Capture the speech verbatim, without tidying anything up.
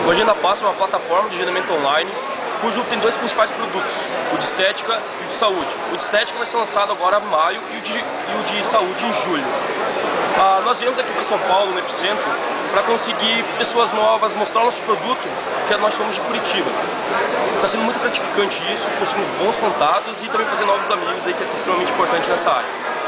Hoje a Endafast é uma plataforma de agendamento online, cujo tem dois principais produtos, o de estética e o de saúde. O de estética vai ser lançado agora em maio e o de, e o de saúde em julho. Ah, nós viemos aqui para São Paulo, no Epicentro, para conseguir pessoas novas, mostrar o nosso produto, que nós somos de Curitiba. Está sendo muito gratificante isso, conseguimos bons contatos e também fazer novos amigos aí, que é extremamente importante nessa área.